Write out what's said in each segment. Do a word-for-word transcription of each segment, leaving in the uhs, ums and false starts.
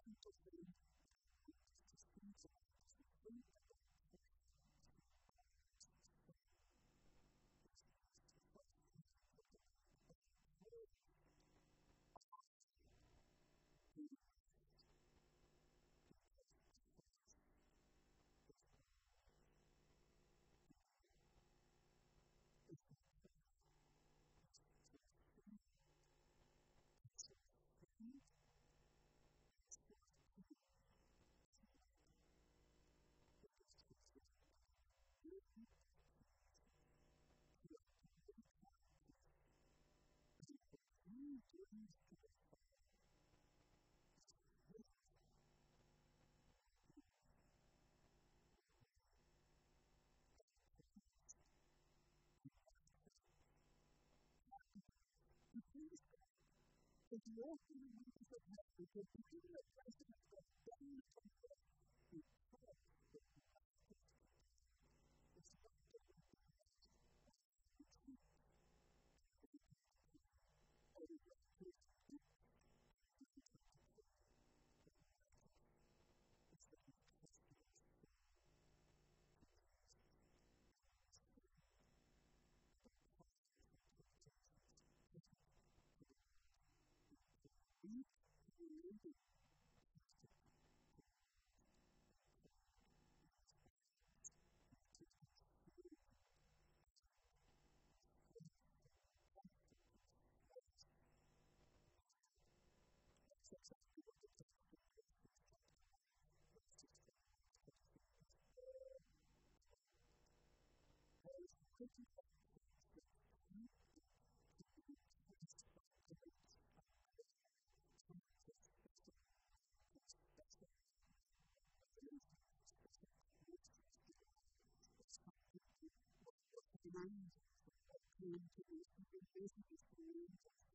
If you walk in the windows of heaven, because the people of Christ have got down from earth to come around came to the business and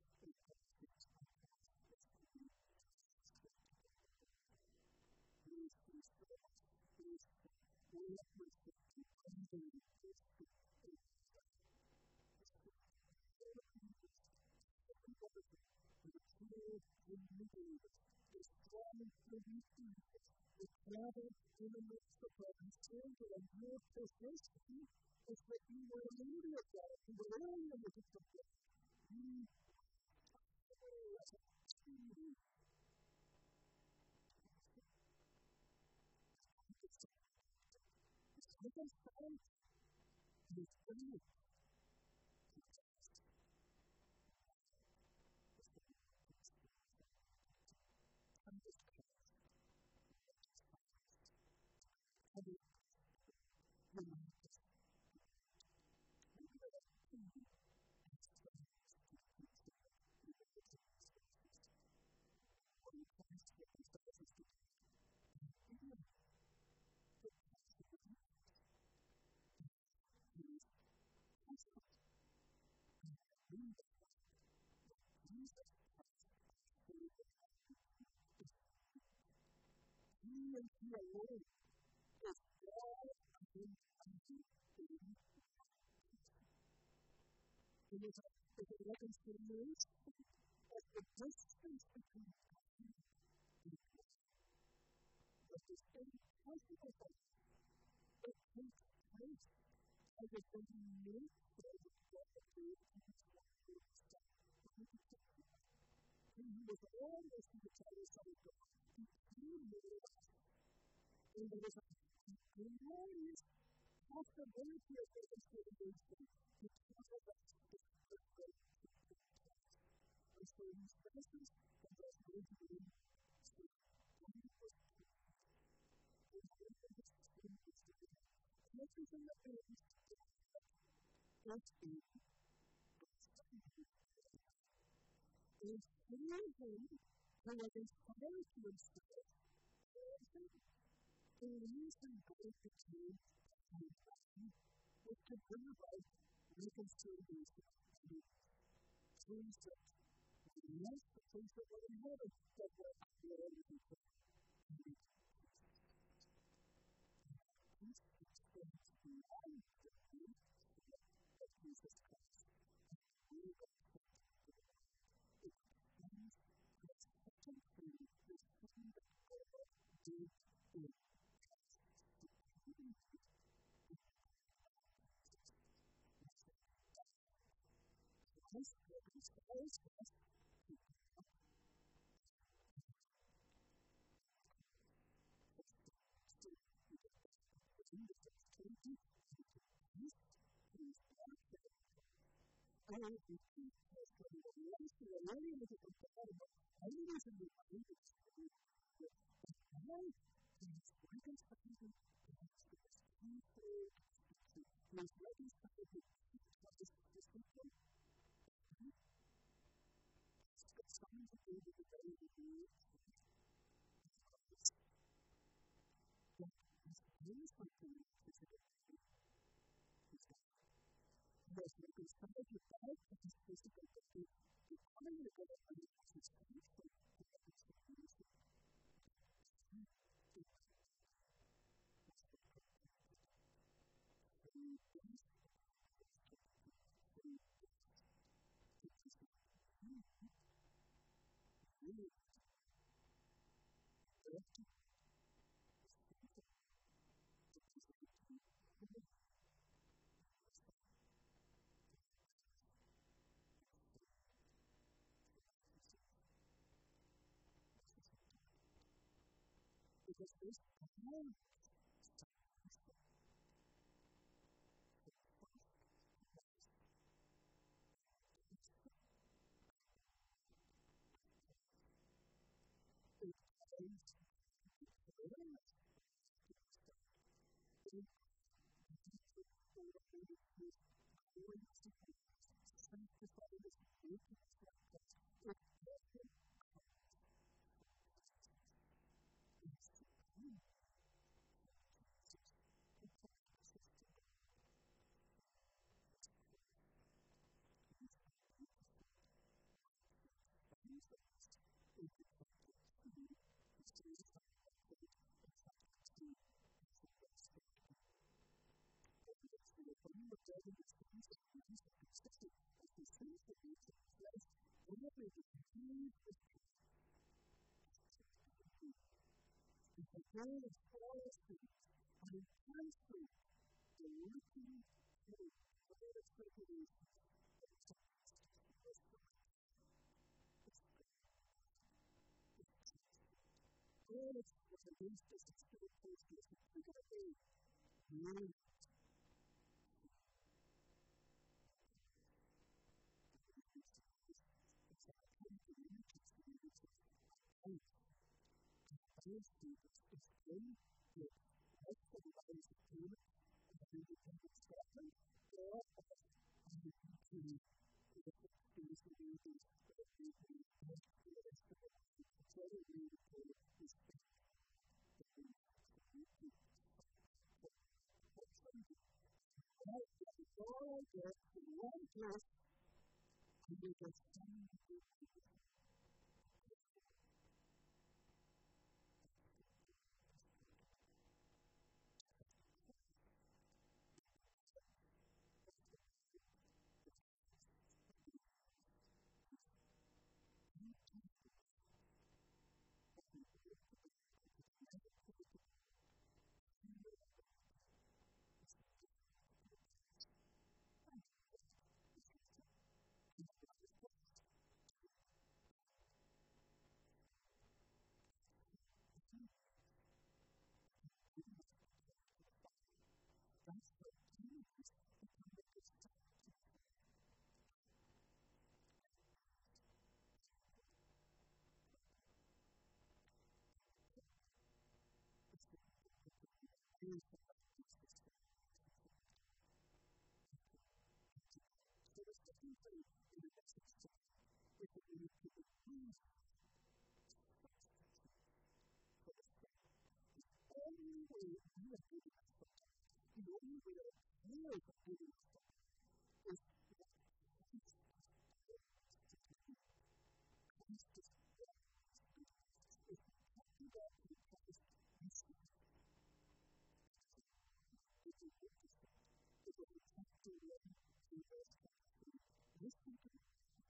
rather in the midst of a standard and your position is that you were leading of God, you were leading of the people. You take us out to the free and the heavy women. You and you alone is all in it is a, is a reconciliation of the distance between the distinct possible things that takes place as a continuation of what the truth and he was always in the title of God. He knew us. And there was a glorious possibility of reconciliation because of us. And so he stresses that there's going to be everything that there is just be is through him who was inspired to himself the reason for the change was to bring about reconciliation to Jesus. Yes, the things that were in heaven that were already in heaven. These things that were alive of Jesus Christ. We are the things that are temporary, the things that inspires us to become so we can bring the sensitivity to the peace who is not there. And we keep testing the life of the learning of the compatible. I think there's a new kind of story that now is reconciling the people who is reconciling the discipline. It's got something to do with the way we do it. But there is something that's a bit yes, we can start with that, but it's physical, but the becoming the good of it is spiritual, but it's spiritual. Because this power is the goal of all things, but it comes to the looking through the way of circulation. All of us against this spirit posture, we got to learn. Those students explain that most of the ways of doing it and the independent statement, they're all of us on the to the things that we do that we do most of the rest of it. So that we do is that we do. All get to one place and we get something to do. That's what Jesus become the disciple. Here's the so the second thing in the message is that we need to believe for the only way you are good enough for God, the only way that you are good enough for God is what Christ Christ is what is talking about the Christ you see. It's a good thing. It's a chapter eleven to verse twenty-three. Listen to the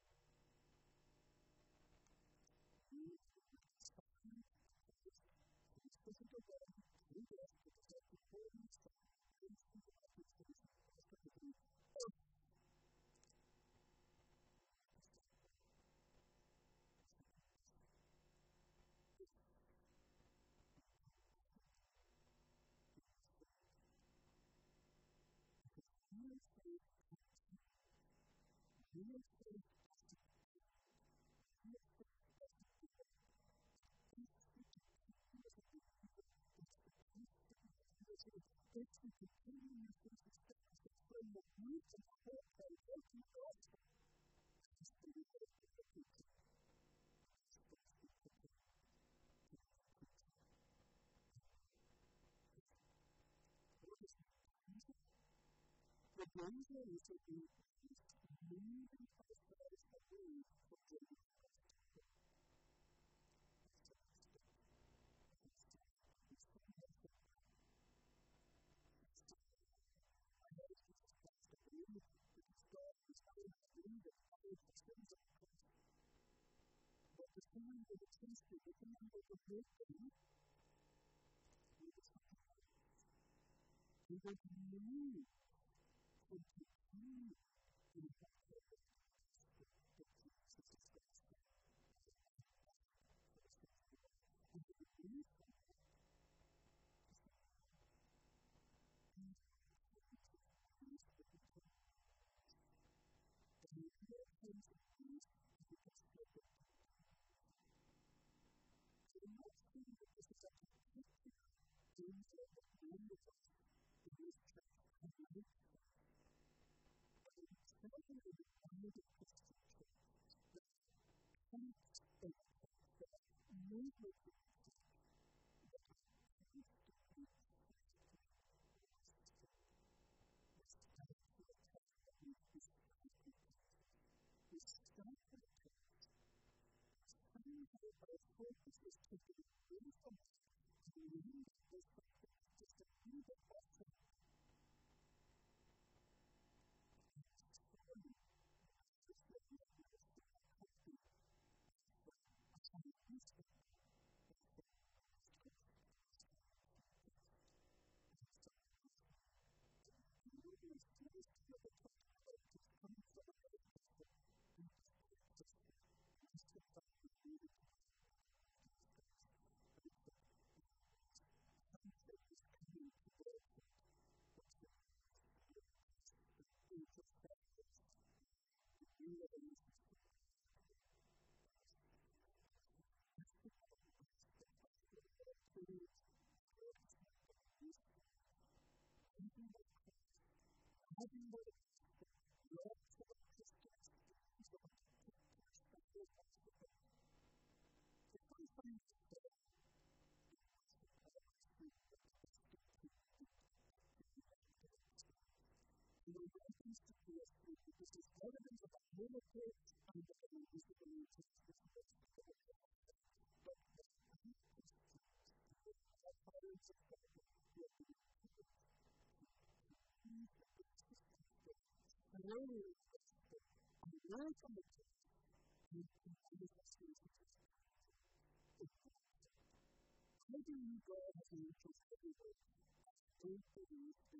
you sign of this physical body, you get to protect the holy sign. Listen to the message that is supposed to be real faith is to continue your faith from the roots of the whole faith, working God. The danger is that we move ourselves away from the but the time of the tasting, the time of the birthday, we will move from the time in the having the love for Christians, you know, what happens to be a food, because there's evidence of a miracle and the believers of the New Testament. But the patterns of God will be slowly away from the church and continue to see how do you go as an angel everywhere? Don't believe in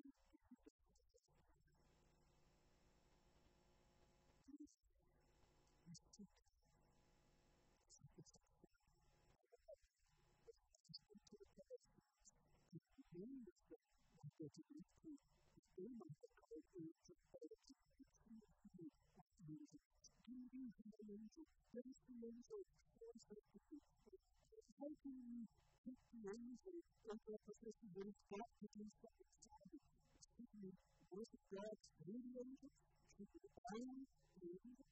how can you take the angel and the opposition when it's got to do something solid? Should you worship God through the angel? Should you bind the angel?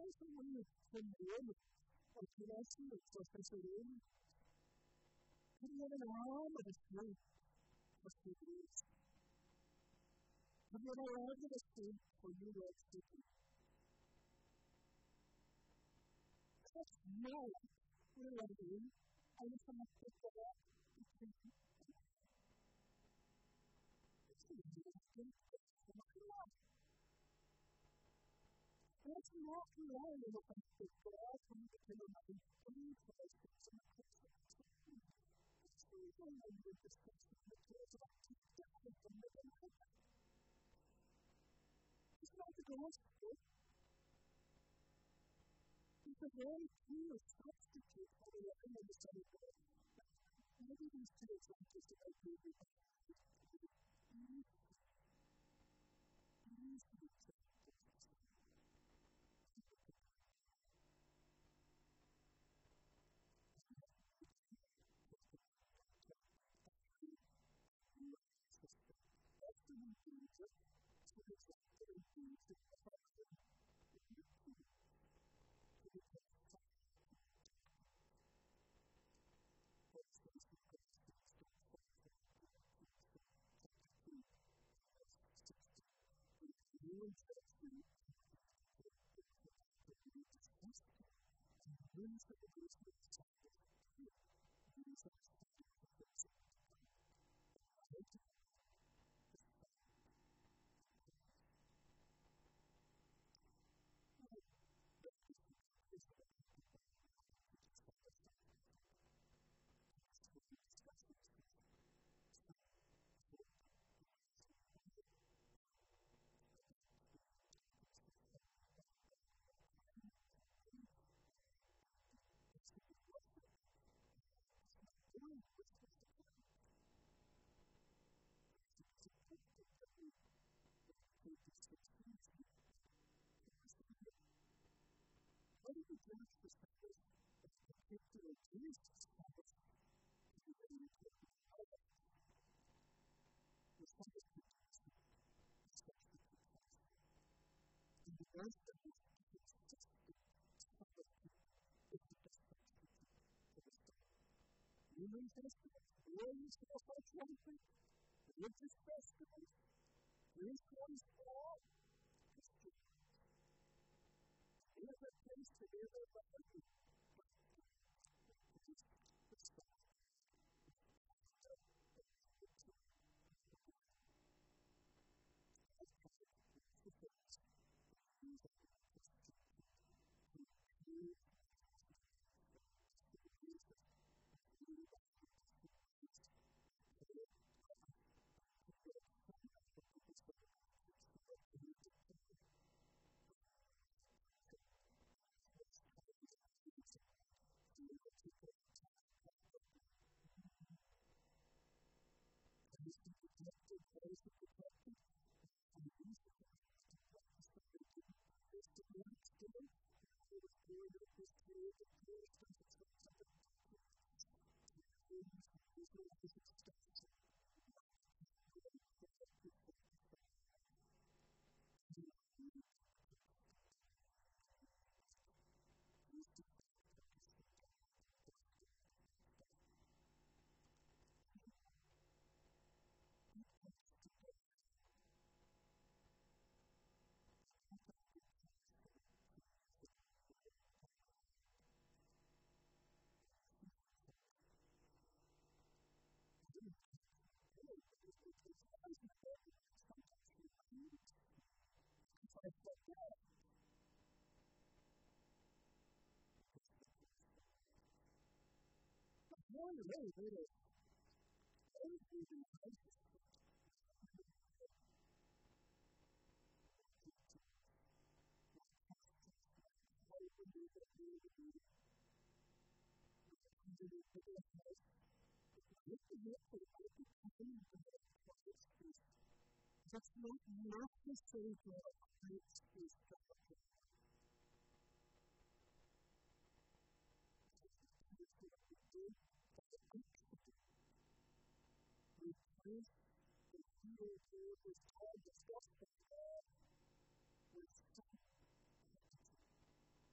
also when you come in, like you actually it's like I said in, you have an arm and a sleep for two days. Have you ever had a sleep for you like sleeping? That's no reality. I just want to put that up. It's a nasty That's not relying on the fact that God can depend on having three choices and the person It's really going on with this person that cares about two different from the other. It's not the gospel. It's a very clear substitute for the end of the Son of God. Maybe these two examples that I gave you are easy examples. Often in Jesus, so it's often in Jesus, the person that you see to be justified. For instance, the person is still you and Chelsea, wins the division of the Champions League. Wins the Champions League. How do you judge the status of a particular Jesus status in the way you take it out of the status of Jesus, especially in Christ? In the worst of it, it's just the status of the destruction of the state. Human Testament, Romans four twenty, religious Testament, Greek one's law, Christian. Here's a place to be able to argue. It's the status. One way that is everything in life is how you can do that you need to do it. You can do it for the house. You can do it for the house. You can do it for the house. That's not not the same for a great space for a great Replace the fear of this all the stuff that God was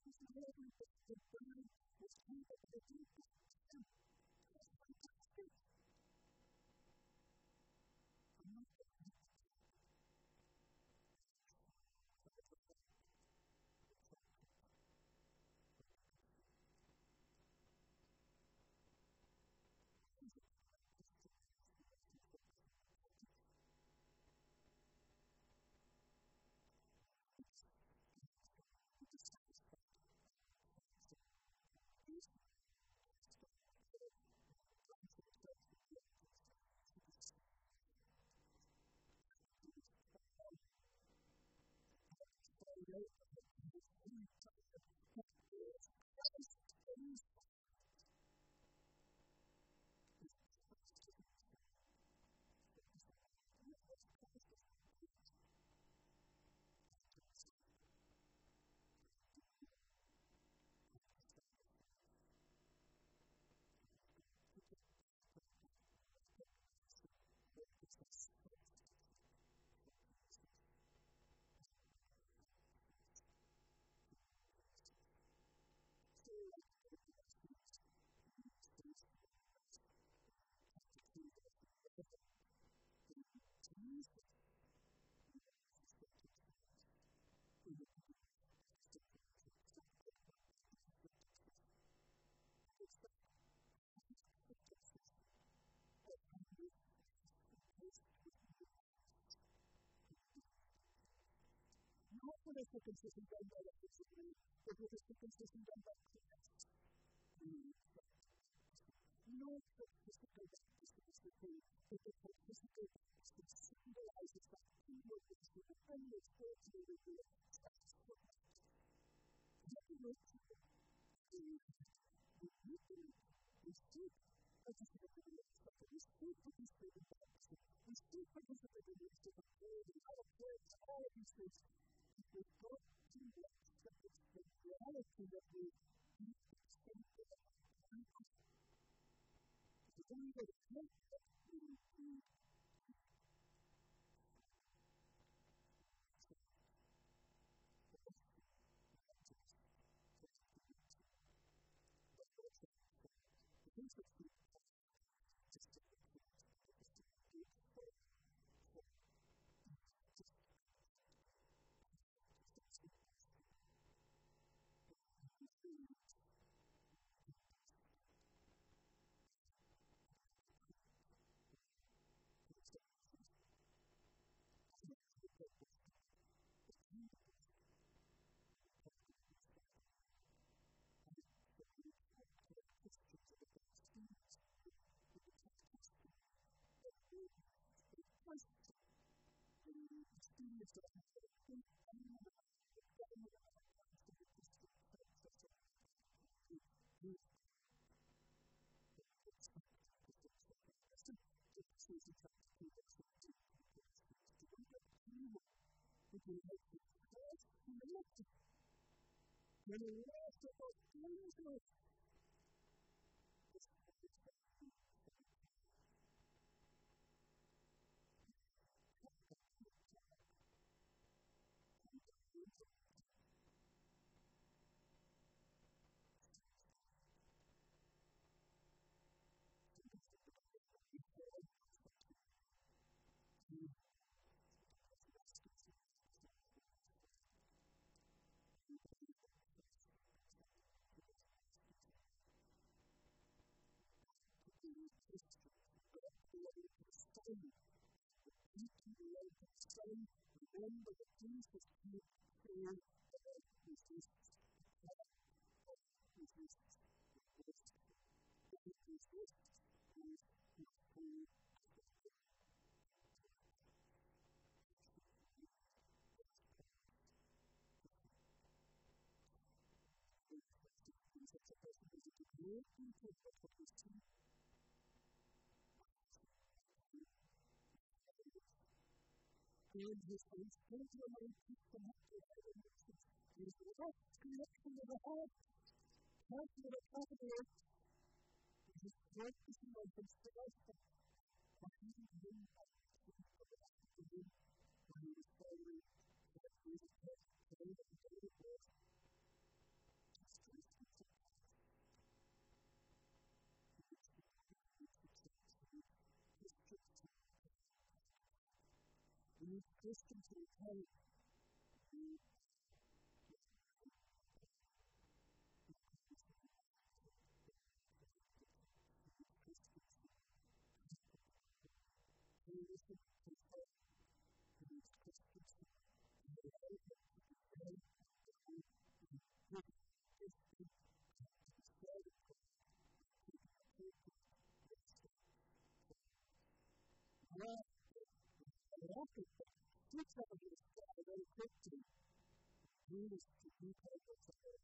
Jesus and everything that God was capable of doing for him. That's fantastic. I'm not going to have not for the circumcision done by the physically, but for the circumcision done by Christ. Not for the physical baptism, but the physical baptism symbolizes that he was the defendant spiritually revealed as a servant. Let me make you we still participate in the discussion. We still participate in baptism. We still participate in the use of prayer and all of prayer, all of these things. We've got to accept the reality that we need to stand for the people. The only way to take that is to experience of when the rest of us lose remember that Jesus came for his Jesus. And his face came to the light, and after that, he was the left connection to the heart, not to the top of the earth. His heart is the light of the life of God. He knew that he was the light of the world, when he was following that Jesus Christ, the way that he did it was. Christians who take the listen to folk who is Christians who are able to be very good and good well, and after six of us got very quickly, we was to do people to her.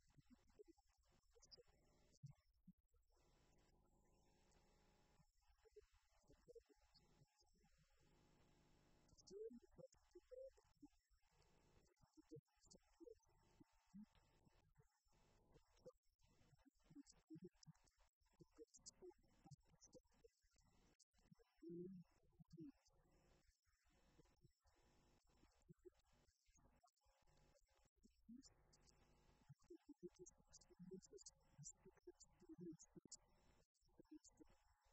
During the first two days, we did some good. We did the good school. We did just experiences, experiences, experiences.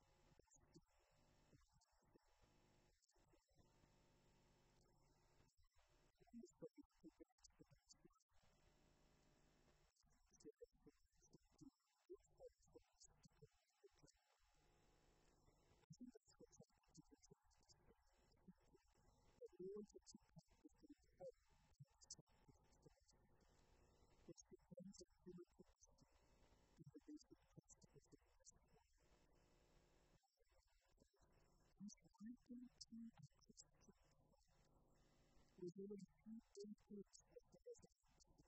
We want to keep up with the hope which depends on human capacity and the basic principles of the He's writing to a Christian within a few influence of the resurrection.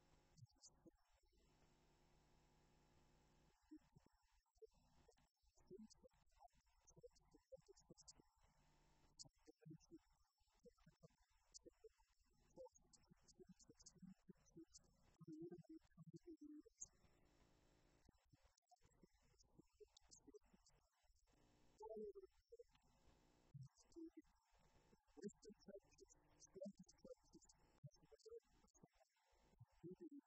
Things that are taught to the resurrection of the nation, the concept of false teachings, the true teachings, and the way they come to the leaders. All over the world, Western churches, Scottish churches, as well as Hebrew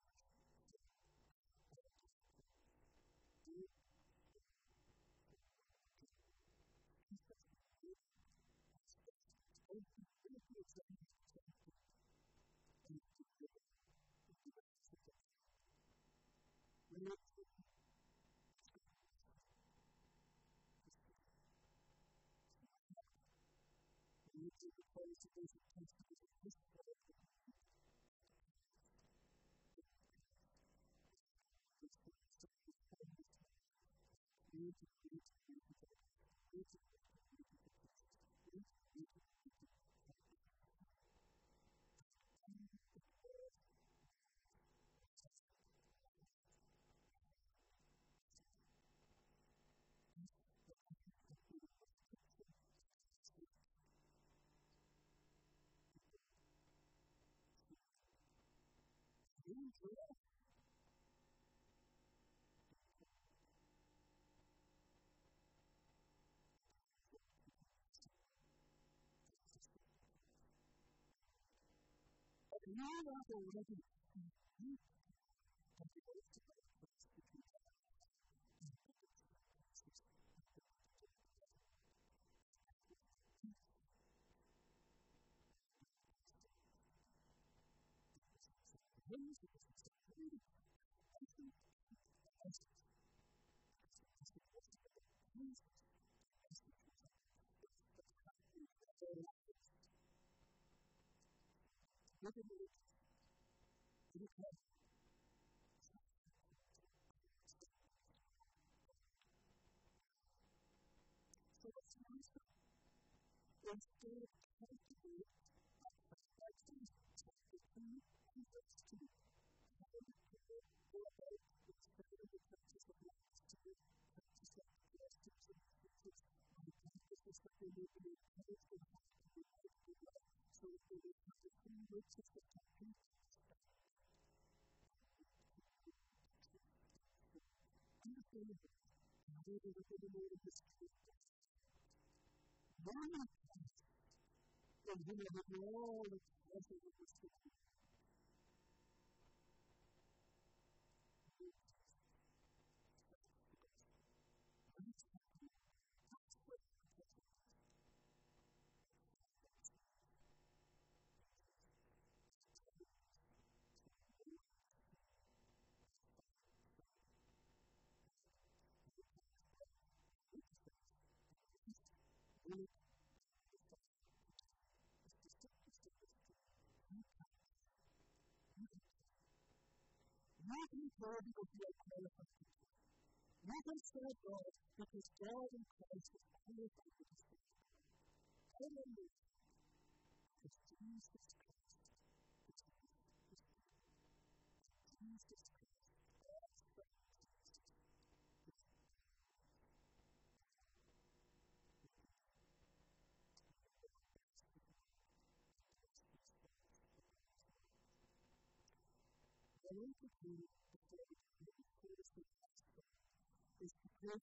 which is opposed to those intentions of this world, which is the need to be to be to be to be no other way Look at it. Look at it. So what's the answer? Instead of cultivate affections, technically, and verse two. How do people go about expanding the practice of life to the practice of the blessings and practice of the practices that they may be encouraged and have to be able to life so that they will have the free roots of the country? Understandable. Now, they were going to know the history. One of them is going to have all the blessings of this country. work of the Father is to simply say this to you. You can. You can. You can pray because you are qualified to pray. You can serve God because God in Christ is qualified to serve. Hallelujah. Because Jesus Christ is Jesus Christ. God's Son, Jesus. The way to do before we can really close the gospel is to pray